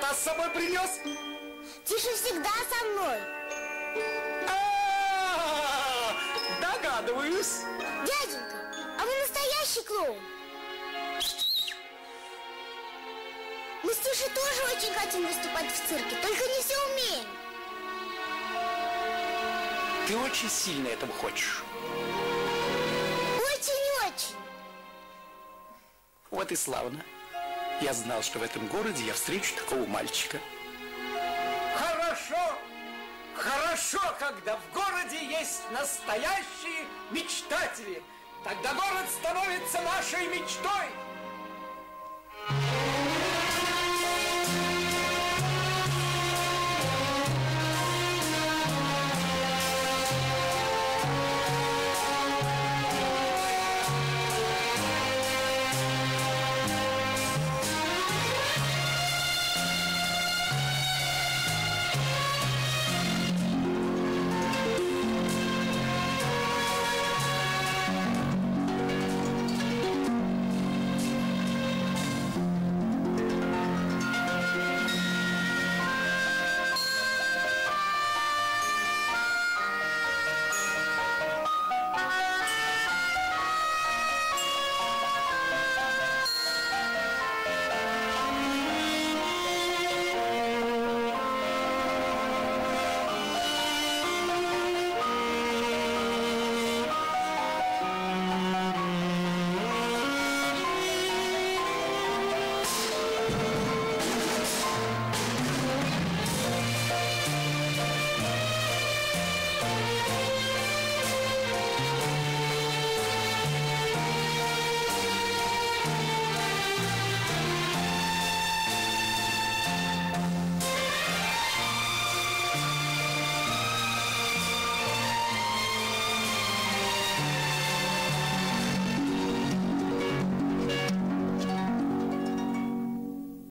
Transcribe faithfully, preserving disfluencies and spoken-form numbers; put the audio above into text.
кота с собой принес? Тиша всегда со мной. А-а-а, догадываюсь. Дяденька, а вы настоящий клоун? Мы с Тишей тоже очень хотим выступать в цирке, только не все умеем. Ты очень сильно этого хочешь? Очень-очень. Вот и славно. Я знал, что в этом городе я встречу такого мальчика. Хорошо, хорошо, когда в городе есть настоящие мечтатели. Тогда город становится нашей мечтой.